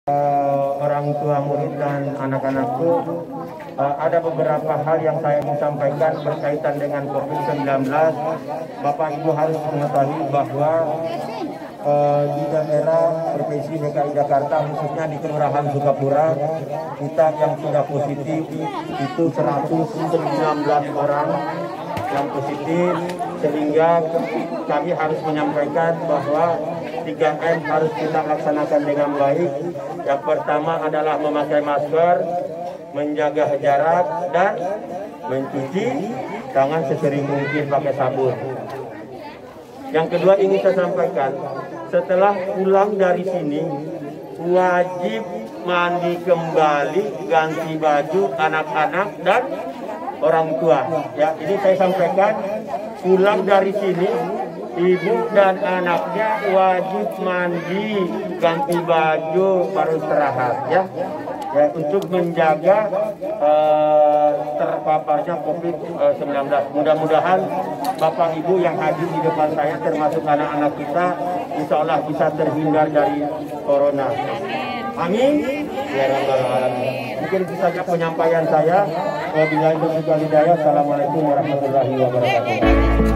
orang tua murid dan anak-anakku, ada beberapa hal yang saya ingin sampaikan berkaitan dengan COVID-19. Bapak Ibu harus mengetahui bahwa di daerah Provinsi DKI Jakarta, khususnya di Kelurahan Sukapura, kita yang sudah positif itu 119 orang yang positif, sehingga kami harus menyampaikan bahwa 3M harus kita laksanakan dengan baik. Yang pertama adalah memakai masker, menjaga jarak, dan mencuci tangan sesering mungkin pakai sabun. Yang kedua ingin saya sampaikan, setelah pulang dari sini wajib mandi kembali, ganti baju anak-anak dan orang tua. Ya, ini saya sampaikan, pulang dari sini ibu dan anaknya wajib mandi, ganti baju, baru istirahat, ya untuk menjaga terpaparnya COVID-19. Mudah-mudahan Bapak Ibu yang hadir di depan saya, termasuk anak-anak kita, insya Allah bisa terhindar dari corona. Amin. Ya Rabbal Alamin. Mungkin itu saja penyampaian saya. Wabillahi taufiq wal hidayah. Assalamualaikum warahmatullahi wabarakatuh.